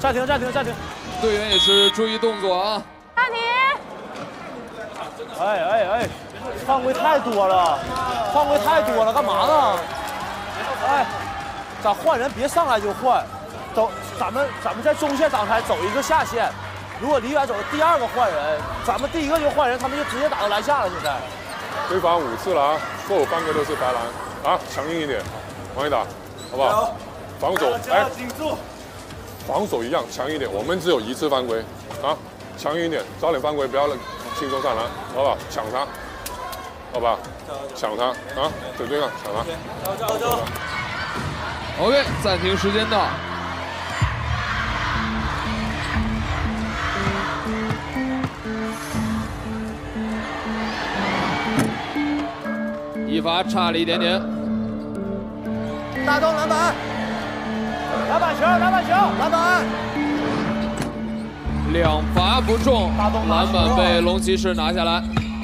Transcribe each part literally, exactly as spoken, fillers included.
暂停暂停暂停。 队员也是注意动作啊。 暂停。 哎哎哎，犯规太多了，犯规太多了，干嘛呢？哎，咱换人别上来就换，走，咱们咱们在中线挡拆，走一个下线。如果李远走第二个换人，咱们第一个就换人，他们就直接打到篮下了。现在规罚五次了啊，所有犯规都是罚篮啊，强硬一点，往里打，好不好？防守，哎， 顶住。 防守一样强一点，我们只有一次犯规啊，强硬一点，早点犯规，不要轻松上篮，好不好？抢他，好吧？抢他啊，对对上，抢他。 加油加油！ OK， 暂停时间到。一罚差了一点点。 大洞篮板，篮板球，篮板球，篮板。 两罚不中，篮板被龙骑士拿下来。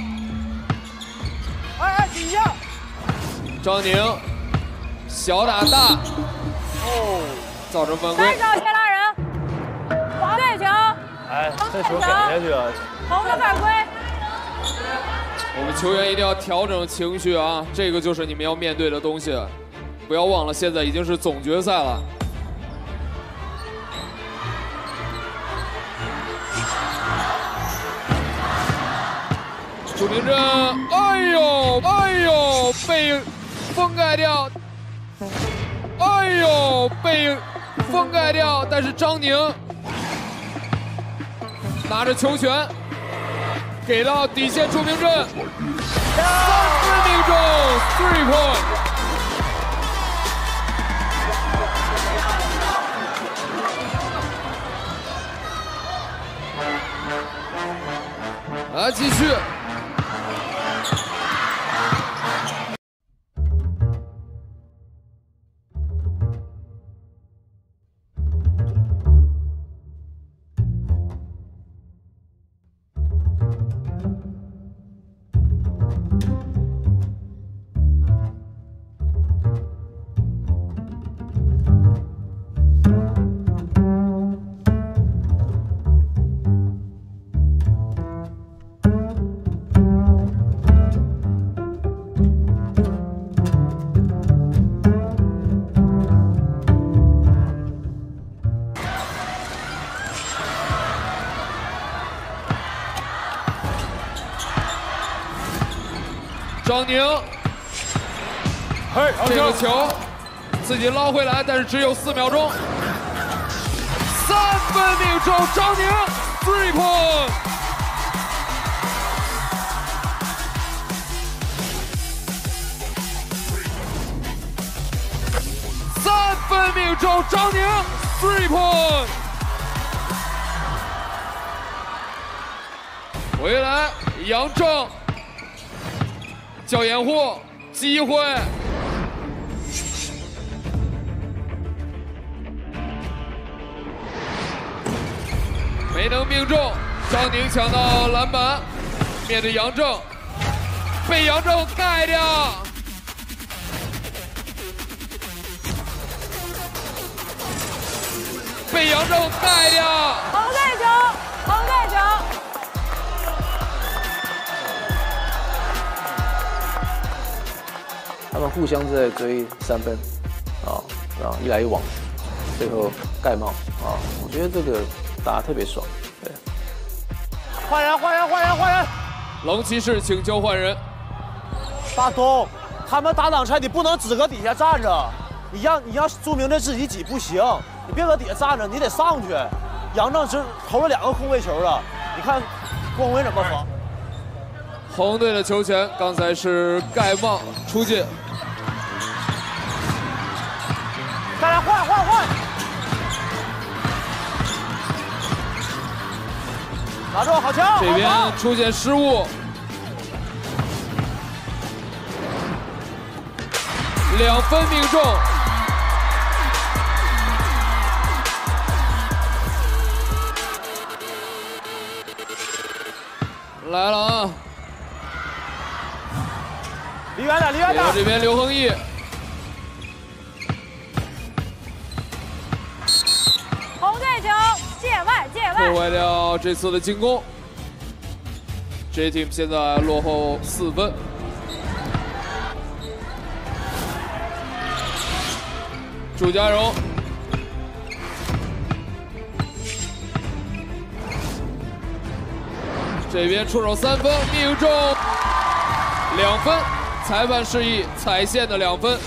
哎哎，底下。 张宁。 小打大，哦，造成犯规。 再找前拉人，黄队球。 哎，这球给下去了。 红的犯规。 我们球员一定要调整情绪啊，这个就是你们要面对的东西。不要忘了，现在已经是总决赛了。朱明镇，哎呦，哎呦，被封盖掉。 哎呦，被封盖掉，但是张宁拿着球权，给到底线朱明镇，三分命中 ，three point。来继续。 张宁， 嘿， 这个球自己捞回来，但是只有四秒钟。三分命中，张宁 three point。三分命中，张宁 three point。回来，杨正。 叫掩护，机会，没能命中。张宁抢到篮板，面对杨正，被杨正盖掉。被杨正盖掉。 红队球，红队球。 他们互相是在追三分，啊，然后一来一往，最后盖帽啊，我觉得这个打得特别爽，对。 换人，换人，换人，换人！ 龙骑士请求换人。 大东，他们打挡拆，你不能只搁底下站着，你让你让朱明镇自己挤不行，你别搁底下站着，你得上去。杨正只投了两个空位球了，你看光辉怎么防？ 红队的球权，刚才是盖帽出界。 再来换换换！拿住，好球！ 这边出现失误，两分命中。来了啊！ 离远点，离远点！ 这边刘恒毅， 红队球。 破坏掉这次的进攻。J Team 现在落后四分。祝家荣。 这边出手三分命中，两分，裁判示意踩线的两分。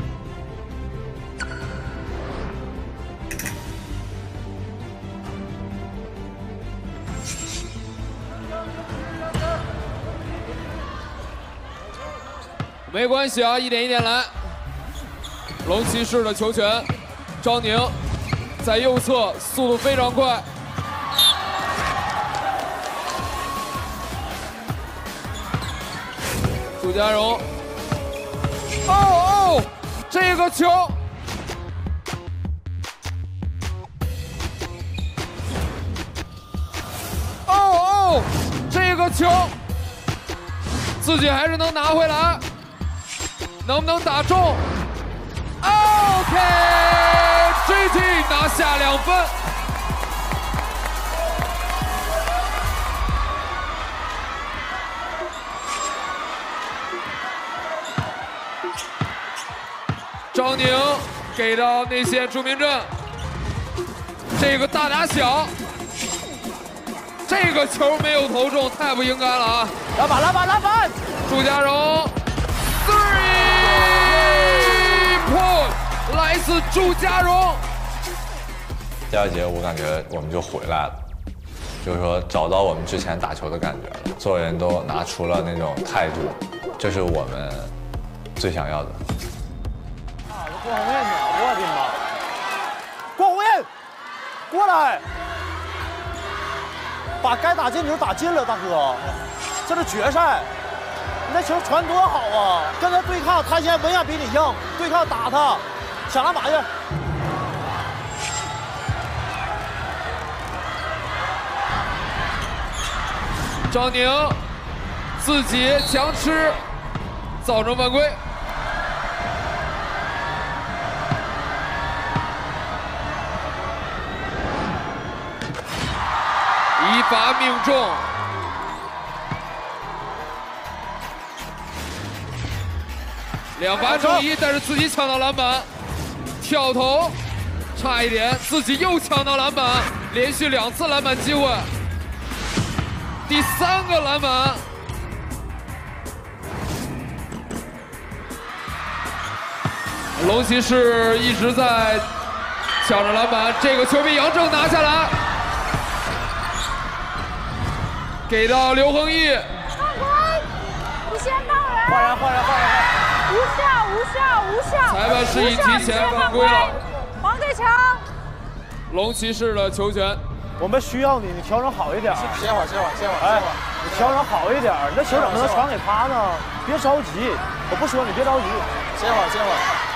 没关系啊，一点一点来。龙骑士的球权，张宁在右侧，速度非常快。 祝家荣，哦哦，这个球，哦哦，这个球，自己还是能拿回来，能不能打中 ？OK，J T 拿下两分。 张宁给到内线朱明镇，这个大打小，这个球没有投中，太不应该了啊！ 篮板，篮板，篮板！ 祝家荣 ，three point， 来自祝家荣。 第二节我感觉我们就回来了，就是说找到我们之前打球的感觉了，所有人都拿出了那种态度，这是我们最想要的。 郭宏彦呢？我的妈！郭宏彦，过来，把该打进球打进了，大哥，这是决赛，你那球传多好啊！跟他对抗，他现在文样比你硬，对抗打他，抢篮板去。 张宁自己强吃，造成犯规。 一罚命中，两罚中一，但是自己抢到篮板，跳投，差一点，自己又抢到篮板，连续两次篮板机会，第三个篮板。龙骑士一直在抢着篮板，这个球被杨正拿下来。 给到刘恒毅， 犯规！你先放人！ 换人，换人，换人！ 无效，无效，无效！ 裁判示意提前犯规了。 黄队强。 龙骑士的球权， 我们需要你，你调整好一点。 歇会儿，歇会儿，歇会儿。 哎，你调整好一点，你这球怎么能传给他呢？别着急，我不说你别着急。 歇会儿，歇会儿。